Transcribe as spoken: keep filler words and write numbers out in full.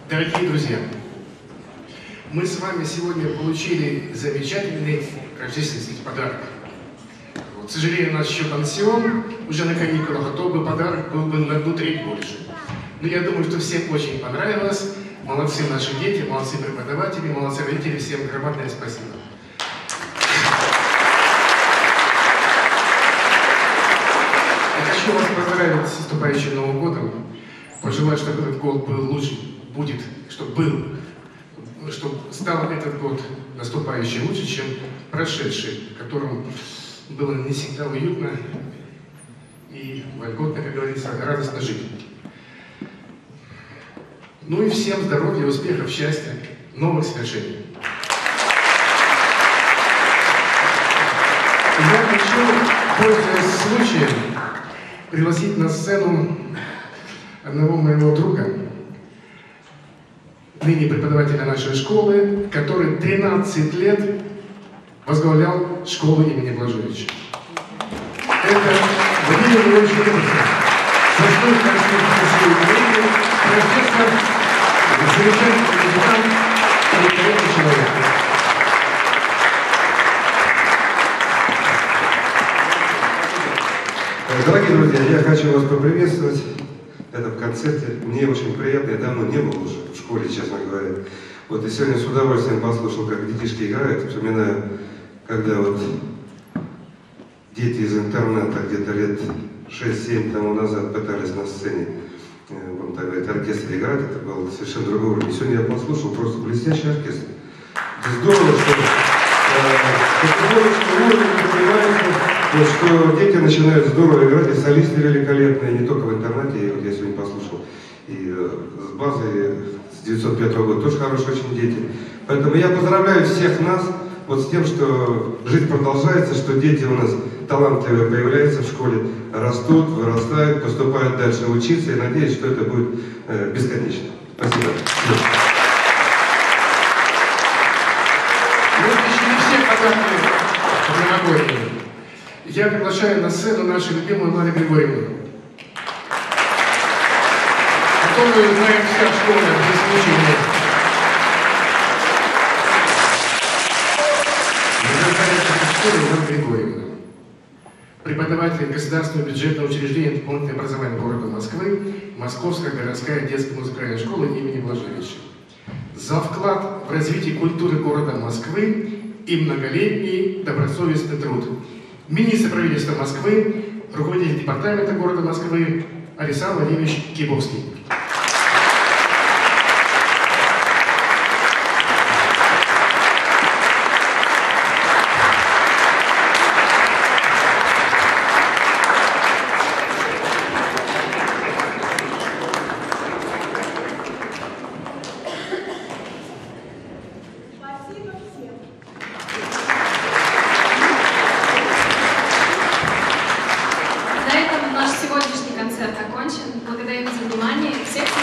Дорогие друзья, мы с вами сегодня получили замечательный рождественский подарок. Вот, к сожалению, у нас еще пансион, уже на каникулах, а то бы подарок был бы на одну треть больше. Но я думаю, что всем очень понравилось. Молодцы наши дети, молодцы преподаватели, молодцы родители. Всем громадное спасибо. Я хочу вас поздравить с наступающим Новым годом. Пожелать, чтобы этот год был лучше, будет, чтобы был, чтобы стал этот год наступающий лучше, чем прошедший, в котором было не всегда уютно и вольготно, как говорится, радостно жить. Ну и всем здоровья, успехов, счастья, новых свершений. Я хочу, пользуясь случаем, пригласить на сцену одного моего друга, ныне преподавателя нашей школы, который тринадцать лет возглавлял школу имени Блажевича. Это Владимир Ильич Лебедев, заслуженный артист России, профессор, замечательный музыкант и великолепный человек. Дорогие друзья, я хочу вас поприветствовать в этом концерте. Мне очень приятно, я давно не был уже в школе, честно говоря. Вот и сегодня с удовольствием послушал, как детишки играют. Вспоминаю, когда вот дети из интернета где-то лет шесть-семь тому назад пытались на сцене, будем так говорить, оркестр играть. Это был совершенно другой уровень. Сегодня я послушал, просто блестящий оркестр. Это здорово, что потихонечку уровень понимается, вот, что дети начинают здорово играть, и солисты великолепные, не только в интернете, и вот я сегодня послушал, и э, с базы с девятьсот пятого года, тоже хорошие очень дети. Поэтому я поздравляю всех нас вот с тем, что жизнь продолжается, что дети у нас талантливые появляются в школе, растут, вырастают, поступают дальше учиться, и надеюсь, что это будет э, бесконечно. Спасибо. Я приглашаю на сцену нашу любимую Владу Григорьевну, которую знает вся школа, без случая. Владу Григорьевна, преподаватель Государственного бюджетного учреждения дополнительного образования города Москвы, Московская городская детская музыкальная школа имени Блажевича. За вклад в развитие культуры города Москвы и многолетний добросовестный труд. Министр правительства Москвы, руководитель департамента города Москвы Александр Владимирович Кибовский. Наш сегодняшний концерт окончен. Благодарим за внимание. Всех